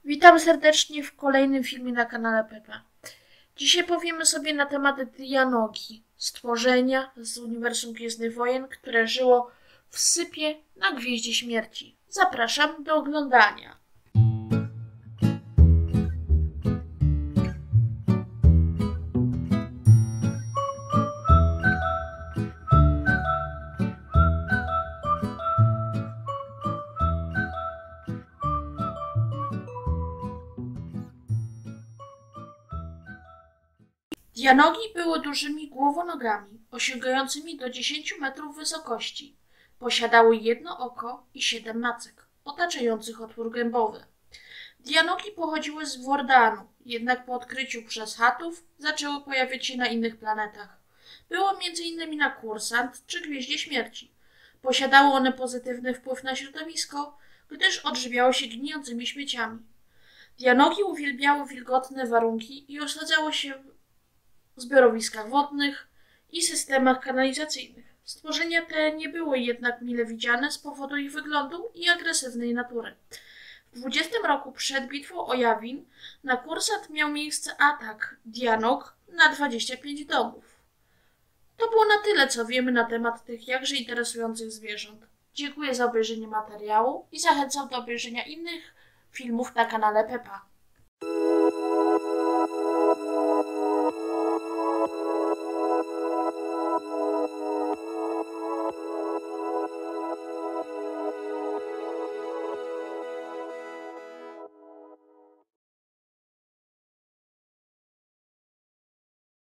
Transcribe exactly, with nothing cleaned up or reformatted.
Witam serdecznie w kolejnym filmie na kanale Pepa. Dzisiaj powiemy sobie na temat Dianogi, stworzenia z uniwersum Gwiezdnych Wojen, które żyło w sypie na Gwieździe Śmierci. Zapraszam do oglądania. Dianogi były dużymi głowonogami, osiągającymi do dziesięciu metrów wysokości. Posiadały jedno oko i siedem macek, otaczających otwór gębowy. Dianogi pochodziły z Wordanu, jednak po odkryciu przez Huttów zaczęły pojawiać się na innych planetach. Było między innymi na Kursant czy Gwieździe Śmierci. Posiadały one pozytywny wpływ na środowisko, gdyż odżywiały się gnijącymi śmieciami. Dianogi uwielbiały wilgotne warunki i osadzały się w zbiorowiskach wodnych i systemach kanalizacyjnych. Stworzenia te nie były jednak mile widziane z powodu ich wyglądu i agresywnej natury. W dwudziestym roku przed bitwą o Yavin na Kursant miał miejsce atak Dianog na dwadzieścia pięć domów. To było na tyle, co wiemy na temat tych jakże interesujących zwierząt. Dziękuję za obejrzenie materiału i zachęcam do obejrzenia innych filmów na kanale Pepa.